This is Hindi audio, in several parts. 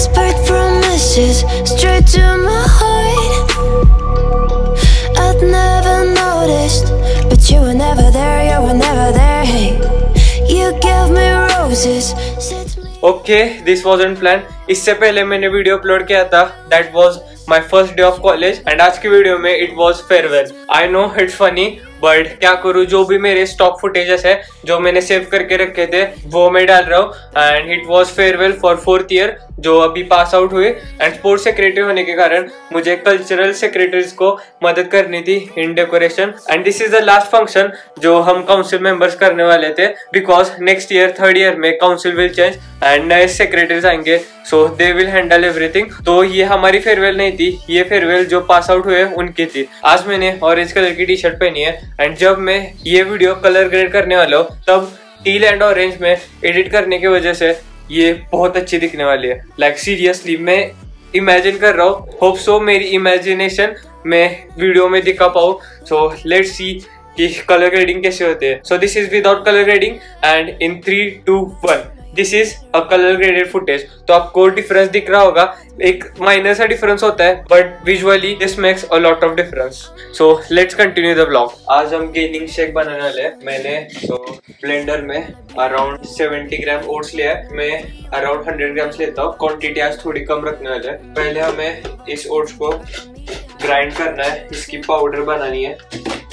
whispered promises straight to my heart. I'd never noticed, but you were never there, you were never there. Hey, you gave me roses. Okay, this wasn't planned. इससे पहले मैंने वीडियो अपलोड किया था, that was my first day of college, and आज की वीडियो में it was farewell. I know it's funny, but क्या करूँ, जो भी मेरे स्टॉक फुटेजेस है जो मैंने सेव करके रखे थे वो मैं डाल रहा हूँ. And it was farewell for 4th year जो अभी पास आउट हुए. एंड स्पोर्ट्स सेक्रेटरी होने के कारण मुझे कल्चरल सेक्रेटरीज को मदद करनी थी in decoration. And this is the last function जो हम काउंसिल मेंबर्स करने वाले थे, because next year 3rd year में काउंसिल विल चेंज एंड नए सेक्रेटरीज आएंगे, so they will handle everything. तो ये हमारी फेयरवेल नहीं थी, ये फेयरवेल जो पास आउट हुए उनकी थी. आज मैंने ऑरेंज कलर की टी शर्ट पहनी है एंड जब मैं ये वीडियो कलर ग्रेड करने वाला हूँ तब टील एंड ऑरेंज में एडिट करने की वजह से ये बहुत अच्छी दिखने वाली है. लाइक सीरियसली मैं इमेजिन कर रहा हूँ, होप सो मेरी इमेजिनेशन में वीडियो में दिखा पाऊँ. सो लेट्स सी कि कलर ग्रेडिंग कैसे होते हैं. So this is without colour grading and in 3, 2, 1 this is a colour graded footage. तो आपको डिफरेंस दिख रहा होगा, एक माइनर सा डिफरेंस होता है but visually this makes a lot of difference. So let's continue the vlog. आज हम गेनिंग शेक बनाने वाले हैं. मैंने ब्लेंडर में अराउंड 70 ग्राम ओट्स लिया है. मैं अराउंड 100 ग्राम्स लेता हूँ. क्वांटिटी आज थोड़ी कम रखने वाले हैं. पहले हमें इस ओट्स को ग्राइंड करना है, इसकी पाउडर बनानी है.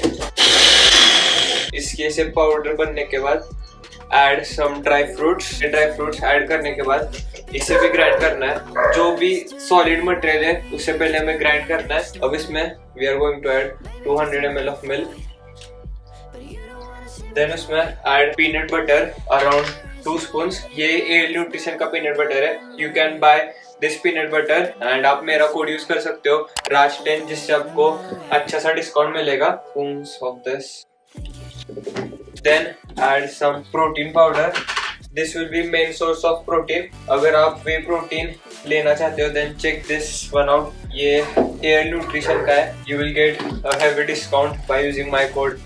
इसके से पाउडर बनने के बाद add some dry fruits add करने के बाद इसे भी ग्राइंड करना है. जो भी सॉलिड मटेरियल है उससे पहले हमें ग्राइंड करना है. अब इसमें we are going to add 200 ml of milk. Then उसमें add peanut butter around 2 spoons. ये एल न्यूट्रिशन का पीनट बटर है. You can buy this peanut butter and आप मेरा कोड यूज कर सकते हो RAJ10, जिससे आपको अच्छा सा डिस्काउंट मिलेगा. Off this. Then add some protein powder. This will be main source of protein. अगर आप whey protein लेना चाहते हो then check this one out. ये Air Nutrition का है. You will get a heavy discount by using my code.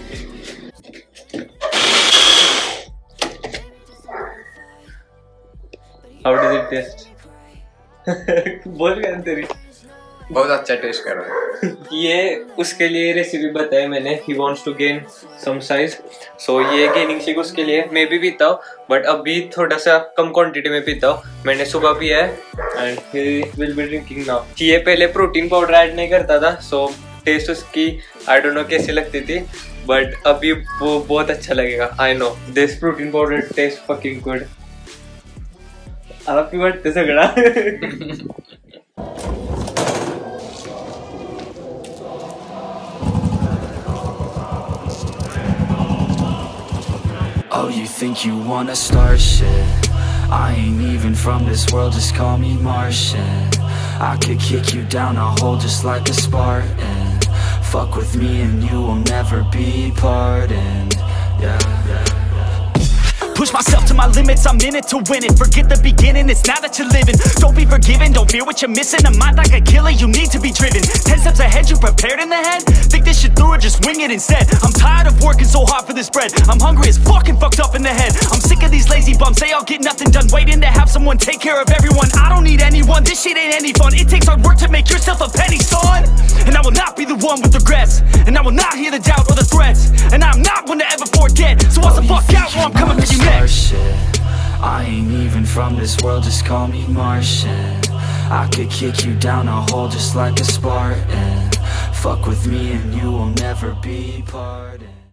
How does it taste? बोल क्या तेरी? बहुत अच्छा टेस्ट कर रहा है. ये उसके लिए रेसिपी बताई मैंने. He wants to gain some size. So ये गेनिंग शेक उसके लिए मैं भी पीता हूँ बट अभी थोड़ा सा कम क्वांटिटी में पीता हूँ. मैंने सुबह पिया है and he will be drinking now. ये पहले प्रोटीन पाउडर ऐड नहीं करता था, सो टेस्ट उसकी आई डोंट नो कैसी लगती थी बट अभी वो बहुत अच्छा लगेगा. I know this protein powder taste fucking good. आपकी बढ़ते झगड़ा. Oh, you think you wanna start shit? I ain't even from this world, just call me Martian. I could kick you down a hole just like a Spartan. Fuck with me and you will never be pardoned. Yeah. Push myself to my limits, I'm in it to win it. Forget the beginning, it's now that you're living. Don't be forgiven, don't fear what you're missing. A mind like a killer, you need to be driven. 10 steps ahead, you prepared in the head? Think this shit through or just wing it instead? I'm tired of working so hard for this bread. I'm hungry as fucking fucked up in the head. I'm sick of these lazy bums, they all get nothing done. Waiting to have someone take care of everyone. I don't need anyone, this shit ain't any fun. It takes hard work to make yourself a penny, son. And I will not be the one with regrets. And I will not hear the doubt or the threats. And I'm not one to ever forget. So what's the fuck out or I'm coming for you next. Shit. I ain't even from this world, just call me Martian. I could kick you down a hole just like a Spartan. Fuck with me and you will never be pardoned.